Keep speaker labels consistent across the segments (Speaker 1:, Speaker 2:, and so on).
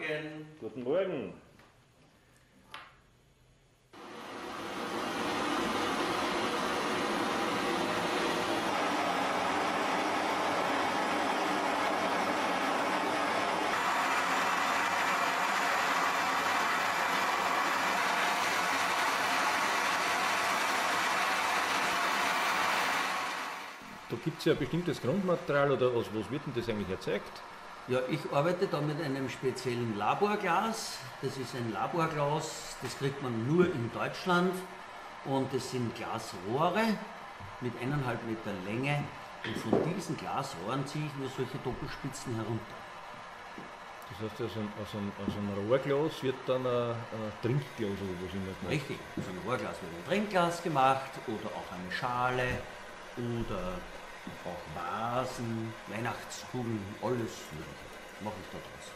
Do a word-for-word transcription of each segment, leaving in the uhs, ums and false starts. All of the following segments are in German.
Speaker 1: Morgen.
Speaker 2: Guten Morgen. Da gibt es ja ein bestimmtes Grundmaterial oder aus was wird denn das eigentlich erzeugt?
Speaker 1: Ja, ich arbeite da mit einem speziellen Laborglas. Das ist ein Laborglas, das kriegt man nur in Deutschland. Und das sind Glasrohre mit eineinhalb Meter Länge. Und von diesen Glasrohren ziehe ich mir solche Doppelspitzen herunter.
Speaker 2: Das heißt, aus einem, aus einem, aus einem Rohrglas wird dann ein, ein Trinkglas oder was immer gemacht?
Speaker 1: Richtig, aus einem Rohrglas wird ein Trinkglas gemacht oder auch eine Schale oder auch Vasen, Weihnachtskugeln, alles Mögliche mache ich da draus.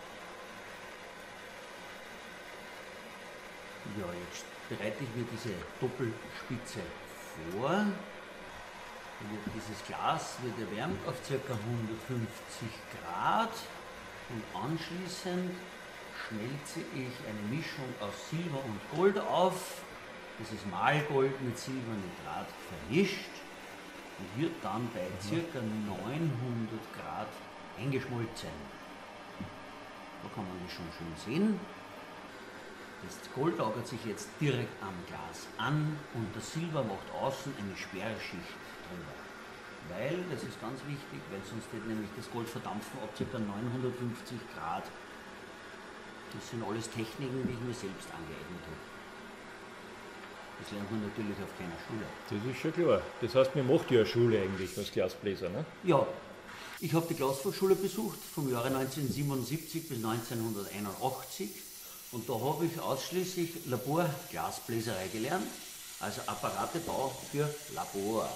Speaker 1: Ja, jetzt bereite ich mir diese Doppelspitze vor. Dieses Glas wird erwärmt auf ca. hundertfünfzig Grad und anschließend schmelze ich eine Mischung aus Silber und Gold auf. Das ist Mahlgold mit Silbernitrat vermischt und wird dann bei ca. neunhundert Grad eingeschmolzen. Da kann man das schon schön sehen. Das Gold lagert sich jetzt direkt am Glas an und das Silber macht außen eine Sperrschicht drüber. Weil, das ist ganz wichtig, weil sonst wird nämlich das Gold verdampfen ab ca. neunhundertfünfzig Grad. Das sind alles Techniken, die ich mir selbst angeeignet habe. Das lernt man natürlich auf keiner Schule.
Speaker 2: Das ist schon klar. Das heißt, man macht ja eine Schule eigentlich als Glasbläser, ne?
Speaker 1: Ja, ich habe die Glasfachschule besucht vom Jahre neunzehnhundertsiebenundsiebzig bis neunzehnhunderteinundachtzig und da habe ich ausschließlich Laborglasbläserei gelernt, also Apparatebau für Labor.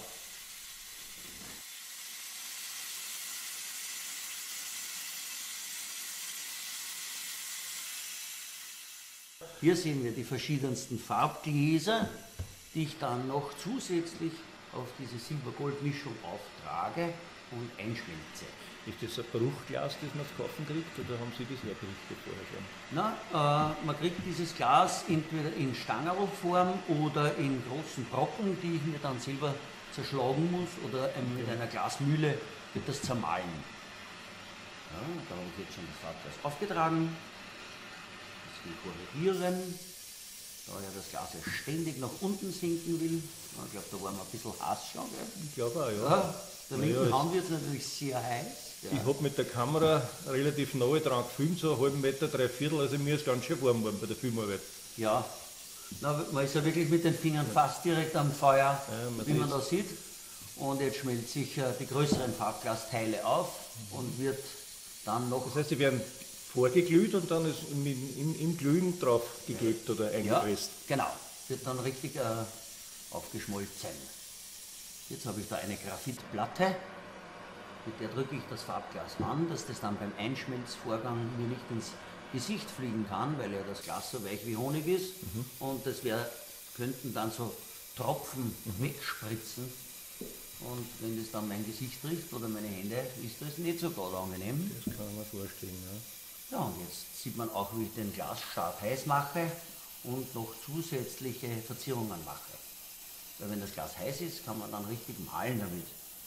Speaker 1: Hier sehen wir die verschiedensten Farbgläser, die ich dann noch zusätzlich auf diese Silber-Gold-Mischung auftrage und einschmelze.
Speaker 2: Ist das ein Bruchglas, das man zu kaufen kriegt, oder haben Sie das hergerichtet vorher schon?
Speaker 1: Na, äh, man kriegt dieses Glas entweder in Stangerlform oder in großen Brocken, die ich mir dann selber zerschlagen muss, oder ähm, mit einer Glasmühle wird das zermahlen. Ja, da habe ich jetzt schon das Farbglas aufgetragen. Korrigieren, da ja das Glas ja ständig nach unten sinken will. Ich glaube, da waren wir ein bisschen heiß schon. Gell?
Speaker 2: Ich glaube auch, ja.
Speaker 1: Ja, der linken
Speaker 2: ja,
Speaker 1: Hand wird es natürlich sehr heiß. Ja.
Speaker 2: Ich habe mit der Kamera relativ nahe dran gefilmt, so einen halben Meter, drei Viertel, also mir ist ganz schön warm geworden bei der Filmarbeit.
Speaker 1: Ja, na, man ist ja wirklich mit den Fingern fast direkt am Feuer, ja, man wie man da sieht. Und jetzt schmelzt sich äh, die größeren Farbglasteile auf mhm. und wird dann noch...
Speaker 2: Das heißt, sie werden vorgeglüht und dann ist im, im, im Glühen drauf geklebt oder eingepresst.
Speaker 1: Ja, genau, wird dann richtig äh, aufgeschmolzen. Jetzt habe ich da eine Graphitplatte, mit der drücke ich das Farbglas an, dass das dann beim Einschmelzvorgang mir nicht ins Gesicht fliegen kann, weil ja das Glas so weich wie Honig ist. Mhm. Und das wär, könnten dann so Tropfen mhm. wegspritzen. Und wenn das dann mein Gesicht trifft oder meine Hände, ist das nicht so gerade angenehm.
Speaker 2: Das kann man vorstellen, ja.
Speaker 1: Ja, und jetzt sieht man auch, wie ich den Glasstab heiß mache und noch zusätzliche Verzierungen mache. Weil wenn das Glas heiß ist, kann man dann richtig malen damit.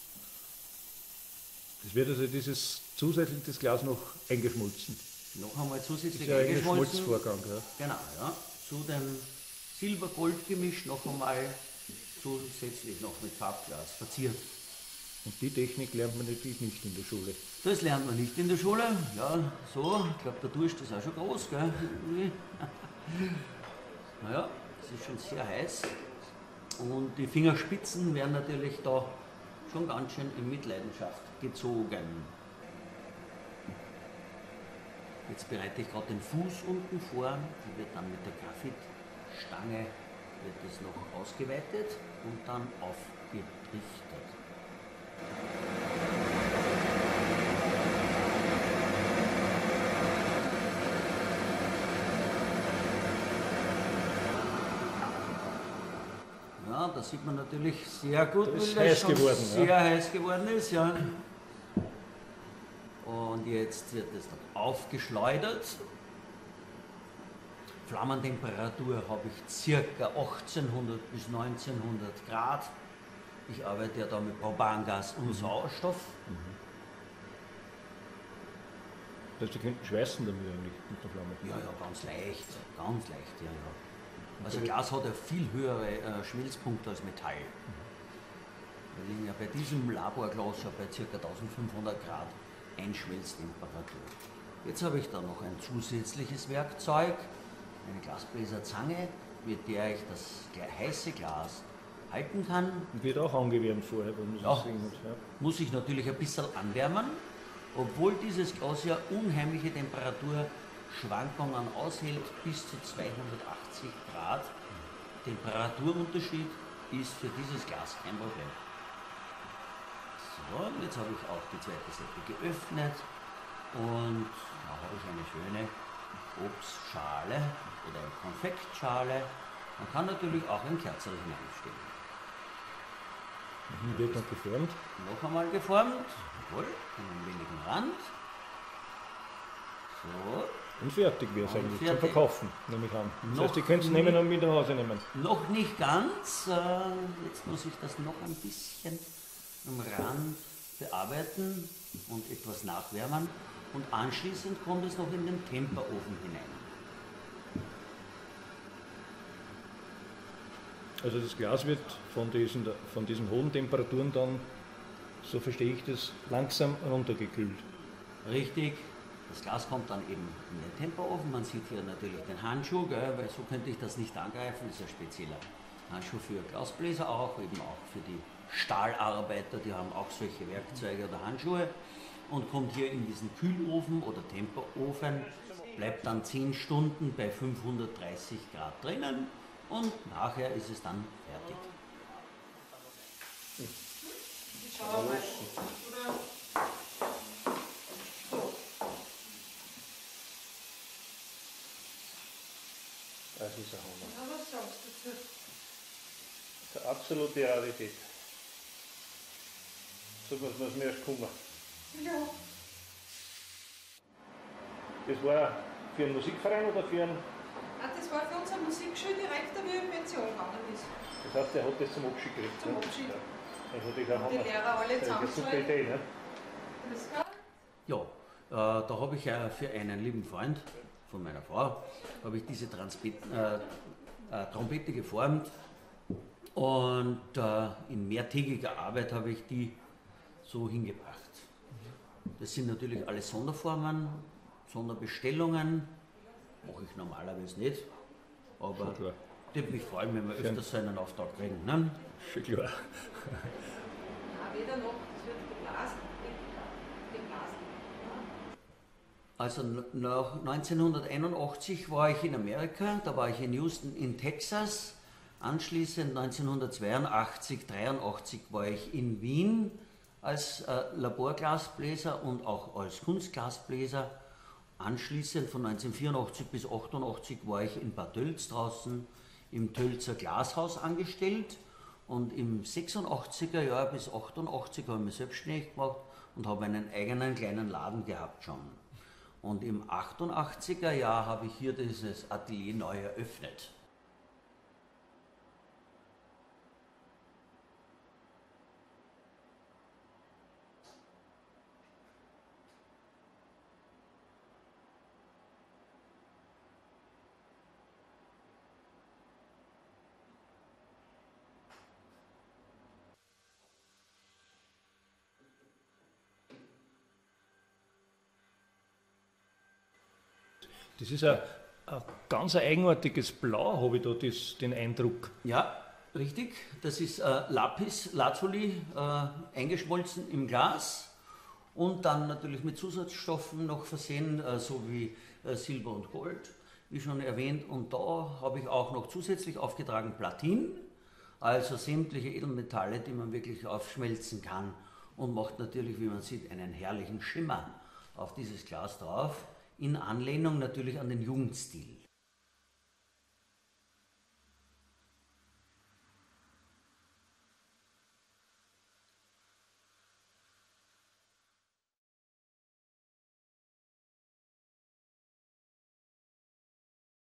Speaker 2: Das wird also dieses zusätzlich das Glas noch eingeschmolzen.
Speaker 1: Noch einmal zusätzlich
Speaker 2: das ist ja
Speaker 1: eingeschmolzen.
Speaker 2: Ein Schmolzvorgang, ja.
Speaker 1: Genau, ja. Zu dem Silber-Gold-Gemisch noch einmal zusätzlich noch mit Farbglas verziert.
Speaker 2: Und die Technik lernt man natürlich nicht in der Schule.
Speaker 1: Das lernt man nicht in der Schule. Ja, so, ich glaube, der Durst ist auch schon groß, gell? Naja, es ist schon sehr heiß. Und die Fingerspitzen werden natürlich da schon ganz schön in Mitleidenschaft gezogen. Jetzt bereite ich gerade den Fuß unten vor. Die wird dann mit der Graphitstange wird das noch ausgeweitet und dann aufgerichtet. Ja, da sieht man natürlich sehr gut,
Speaker 2: das ist
Speaker 1: weil
Speaker 2: heiß
Speaker 1: das schon
Speaker 2: geworden,
Speaker 1: sehr
Speaker 2: ja.
Speaker 1: heiß geworden ist. Ja. Und jetzt wird es dann aufgeschleudert Flammentemperatur habe ich ca. achtzehnhundert bis neunzehnhundert Grad. Ich arbeite ja da mit Propangas und Sauerstoff.
Speaker 2: Mhm. Das heißt, Sie könnten schweißen damit eigentlich mit der Flamme?
Speaker 1: Ja, ja, ganz leicht, ganz leicht, ja, ja. Also Glas hat ja viel höhere äh, Schmelzpunkte als Metall. Wir liegen ja bei diesem Laborglas ja bei ca. eintausendfünfhundert Grad Einschmelztemperatur. Jetzt habe ich da noch ein zusätzliches Werkzeug, eine Glasbläserzange, mit der ich das heiße Glas halten kann.
Speaker 2: Wird auch angewärmt vorher, wenn man
Speaker 1: ja,
Speaker 2: das sehen hat. Ja.
Speaker 1: Muss ich natürlich ein bisschen anwärmen, obwohl dieses Glas ja unheimliche Temperaturschwankungen aushält, bis zu zweihundertachtzig Grad. Temperaturunterschied ist für dieses Glas kein Problem. So, und jetzt habe ich auch die zweite Seite geöffnet und da habe ich eine schöne Obstschale oder eine Konfektschale. Man kann natürlich auch ein Kerzerl hineinstellen.
Speaker 2: Mhm, wird noch geformt?
Speaker 1: Noch einmal geformt, jawohl, einen wenigen Rand. So.
Speaker 2: Und fertig wäre es eigentlich
Speaker 1: fertig.
Speaker 2: zum Verkaufen, nehme ich an. Das
Speaker 1: Noch
Speaker 2: heißt, ihr könnt es nehmen und mit nach Hause nehmen.
Speaker 1: Noch nicht ganz. Jetzt muss ich das noch ein bisschen am Rand bearbeiten und etwas nachwärmen. Und anschließend kommt es noch in den Temperofen hinein.
Speaker 2: Also das Glas wird von diesen, von diesen hohen Temperaturen dann, so verstehe ich das, langsam runtergekühlt.
Speaker 1: Richtig. Das Glas kommt dann eben in den Temperofen. Man sieht hier natürlich den Handschuh, gell, weil so könnte ich das nicht angreifen. Das ist ein spezieller Handschuh für Glasbläser auch, eben auch für die Stahlarbeiter, die haben auch solche Werkzeuge oder Handschuhe. Und kommt hier in diesen Kühlofen oder Temperofen, bleibt dann zehn Stunden bei fünfhundertdreißig Grad drinnen und nachher ist es dann fertig.
Speaker 3: Schauen wir mal.
Speaker 2: Das ist ein Hammer.
Speaker 3: Ja, was sagst du dazu?
Speaker 2: Das ist eine absolute Rarität. So muss man es mir erst kommen.
Speaker 3: Ja.
Speaker 2: Das war für einen Musikverein oder für einen...
Speaker 3: Ah, das war für unseren Musikschuldirektor, wie er in Pension gegangen ist.
Speaker 2: Das heißt, er hat das zum Abschied gekriegt.
Speaker 3: Zum
Speaker 2: ne?
Speaker 3: Abschied.
Speaker 2: Ja. Also das ist ein
Speaker 3: Die
Speaker 2: Hammer.
Speaker 3: Lehrer alle
Speaker 2: Das ist eine super
Speaker 3: zusammenschreiben.
Speaker 2: Idee, ne?
Speaker 3: Das war
Speaker 1: Ja, äh, da habe ich ja für einen lieben Freund von meiner Frau, habe ich diese Transpet äh, äh, Trompete geformt und äh, in mehrtägiger Arbeit habe ich die so hingebracht. Das sind natürlich alles Sonderformen, Sonderbestellungen, mache ich normalerweise nicht, aber
Speaker 2: Schon klar.
Speaker 1: ich würde mich freuen, wenn wir öfters so einen Auftrag kriegen. Ne?
Speaker 2: Schon klar.
Speaker 3: ja, weder noch, das wird geblasen. Geblasen.
Speaker 1: Also nach neunzehnhunderteinundachtzig war ich in Amerika, da war ich in Houston in Texas. Anschließend neunzehnhundertzweiundachtzig, dreiundachtzig war ich in Wien als äh, Laborglasbläser und auch als Kunstglasbläser. Anschließend von neunzehnhundertvierundachtzig bis achtundachtzig war ich in Bad Tölz draußen im Tölzer Glashaus angestellt und im sechsundachtziger Jahr bis achtundachtzig habe ich mich selbstständig gemacht und habe einen eigenen kleinen Laden gehabt schon. Und im achtundachtziger Jahr habe ich hier dieses Atelier neu eröffnet.
Speaker 2: Das ist ein, ein ganz eigenartiges Blau, habe ich da das, den Eindruck.
Speaker 1: Ja, richtig. Das ist äh, Lapis Lazuli, äh, eingeschmolzen im Glas und dann natürlich mit Zusatzstoffen noch versehen, äh, so wie äh, Silber und Gold, wie schon erwähnt. Und da habe ich auch noch zusätzlich aufgetragen Platin, also sämtliche Edelmetalle, die man wirklich aufschmelzen kann und macht natürlich, wie man sieht, einen herrlichen Schimmer auf dieses Glas drauf, in Anlehnung natürlich an den Jugendstil.